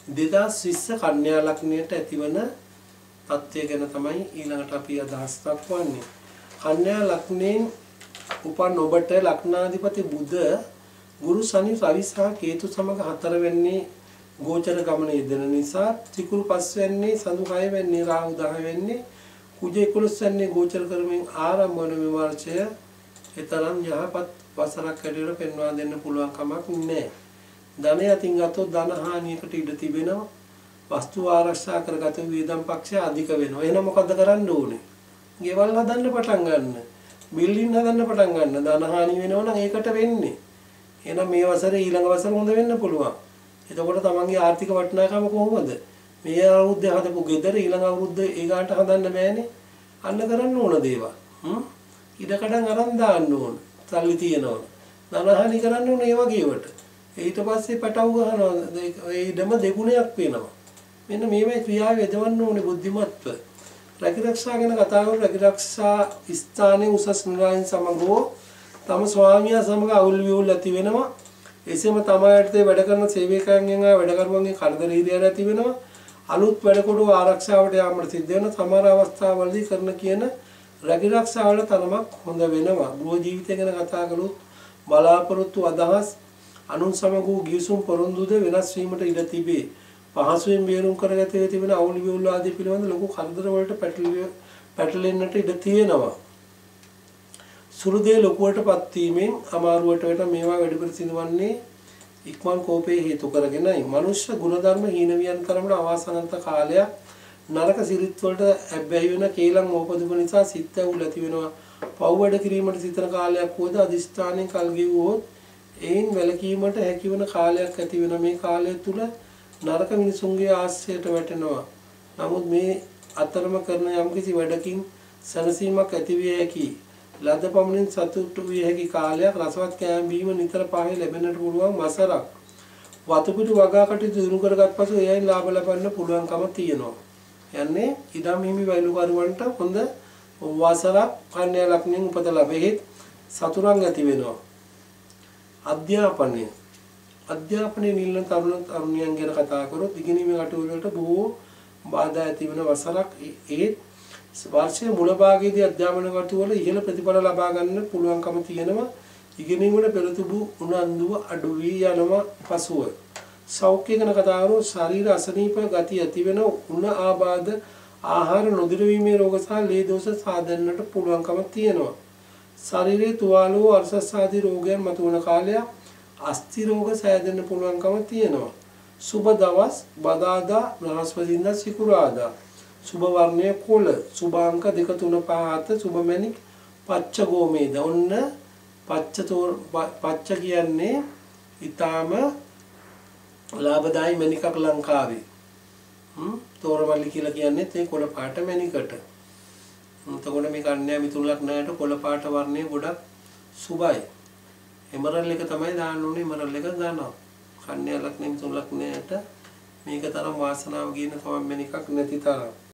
2020 කන්‍යා ලග්නයට ඇතිවන තත්ත්වය ගැන තමයි ඊළඟට අපි අදහස් දක්වන්නේ. කන්‍යා ලග්නයෙන් උපන් ඔබට ලග්නාධිපති බුධ ගුරු શનિ රවි සහ කේතු සමග 4 වෙනි ගෝචර ගමන යෙදෙන නිසා ත්‍රිකුරු 5 වෙනි සඳු 6 වෙනි රාහු 10 වෙනි කුජ 11 වෙනි ගෝචර කරමින් ආරම්භ වන මේ වර්ෂය එතරම් යහපත් වසරක් හැටියට පෙන්වා දෙන්න පුළුවන් කමක් නැහැ. ධනය අතින් ගත්තොත් ධන හානියකට ඉඩ තිබෙනවා. වස්තු ආරක්ෂා කරගත වියදම් පක්ෂය අධික වෙනවා. එහෙනම් මොකද කරන්න ඕනේ? ගෙවල් හදන්න පටන් ගන්න. බිල්ඩින් හදන්න පටන් ගන්න. ධන හානි වෙනවා නම් ඒකට වෙන්නේ. එහෙනම් මේ වසරේ ඊළඟ වසර හොඳ වෙන්න පුළුවන්. එතකොට තමන්ගේ ආර්ථික වටිනාකම කොහොමද? මේ අවුරුද්දේ හදපු ගෙදර ඊළඟ අවුරුද්දේ ඊගාට හදන්න බෑනේ. අන්න කරන්න ඕන දේවල්. ඉඩකඩම් අරන් දාන්න ඕන. සල්ලි තියනවා. ධනහානි කරන්න ඕන ඒ වගේවට. ඊට පස්සේ පටව ගන්නවා. ඒ ඉඩම දෙගුණයක් වෙනවා. මෙන්න මේවයි ක්‍රියාව යොදවන්න ඕනේ බුද්ධිමත්ව. රැකිරක්ෂා ගැන කතා කරලා රැකිරක්ෂා ස්ථානයේ උසස් නිලයන් සමග තම ස්වාමියා සමග අවුල් වියුල් ඇති වෙනවා. එසේම තමයිට වැඩ කරන සේවකයන්ගෙන් වැඩකරුවන්ගේ කරදර හිරියර ඇති වෙනවා. අලුත් වැඩකොඩු ආරක්ෂාවට යාමට සිද්ධ වෙන සමහර අවස්ථාවලදී කරන කියන රැකිරක්ෂාවල තරමක් හොඳ වෙනවා. ගෘහ ජීවිතය ගැන කතා කළොත් බලාපොරොත්තු අදහස් අනුන් සමග ගිවිසුම් පොරොන්දුද වෙනස් වීමට ඉඩ තිබේ. පහසුවෙන් බේරුම් කරගත යුතු වෙන අවුල් වියුල් ආදී පිළිබඳ ලොකු කරදර වලට පැටලෙන්නට ඉඩ තියෙනවා. සුළු දේ ලොකුවටපත් වීමෙන් අමාරුවට වෙන මේවා වැඩිපුර සිදුවන්නේ ඉක්මන් කෝපයේ හේතු කරගෙනයි. මනුෂ්‍ය ගුණධර්ම හීන වියන් තරමට අවාසනාවන්ත කාලයක් නරක සිරිත් වලට ඇබ්බැහි වෙන කේලම් ඕපදුක නිසා සිත් ඇවුල් ඇති වෙනවා. පව් වැඩ කිරීමට සිතන කාලයක් වුවද අදිස්ථානයෙන් කල් ගෙවුවොත් එයින් වැළකීමට හැකිවන කාලයක් ඇති වෙන මේ කාලය තුල නරක මිනිසුන්ගේ ආශ්‍රයයට වැටෙනවා. නමුත් මේ අතරම කරන යම්කිසි වැඩකින් සනසීමක් ඇති විය හැකි. ලද පමණින් සතුටු විය හැකි කාලයක් රසවත් කෑම බීම නිතර පහේ ලැබෙන්නට පුළුවන් වසරක්. වතුපිටු වගා කටයුතු දිනු කරගත් පසු එයයින් ලාභ ලබන්න පුළුවන්කම තියෙනවා. යන්නේ ඉදම් හිමි වෛලුකරුවන්ට හොඳ වසරක් කන්‍යා ලග්නයෙන් උපත ලැබෙහෙත් සතුරන් ඇති වෙනවා. අධ්‍යාපනයේ නිලන තරුණයන් ගැන කතා කරොත් ඉගෙනීමේ කටයුතු වලට බොහෝ බාධා ඇති වෙන වසරක්. ඒත් වර්ෂයේ මුල භාගයේදී අධ්‍යාපන කටයුතු වල ඉහළ ප්‍රතිඵල ලබා ගන්න පුළුවන්කම තියෙනවා. ඉගෙනීමේ පෙරතුරු උනන්දුව අඩු වී යනවා. පසුව සෞඛ්‍ය ගැන කතා කරොත් ශරීර අසනීප ගති ඇති වෙන උණ ආබාධ ආහාර නොදිරවීමේ රෝග සහ ලේ දෝෂ සාදන්නට පුළුවන්කම තියෙනවා. ශරීරයේ තුවාල වූ අර්ශස් ආදී රෝගයන් මතුවන කාලයක්. අස්ථි රෝග සෑදෙන්න පුළුවන්කම තියෙනවා. සුබ දවස් බදාදා බ්‍රහස්පතින්දා සිකුරාදා. සුබ වර්ණය කොළ. සුබ අංක 2 3 5 7 සුබ මැණික් පච්ච ගෝමේද. ඔන්න පච්ච කියන්නේ ඊටාම ලාභදායි මැණිකක් ලංකාවේ. තෝරමල්ලි කියලා කියන්නේ ඒ කොළ පාට මැණිකට. එතකොට මේ කන්‍යා මිථුන ලග්නයට කොළ පාට වර්ණය ගොඩක් සුබයි. එමරල් එක තමයි දාන්න ඕනේ. එමරල් එක ගන්නවා. කන්‍යා ලග්න මිථුන ලග්නයට මේක තරම් වාසනාව ගියන තමයි මැණිකක් නැති තරම්.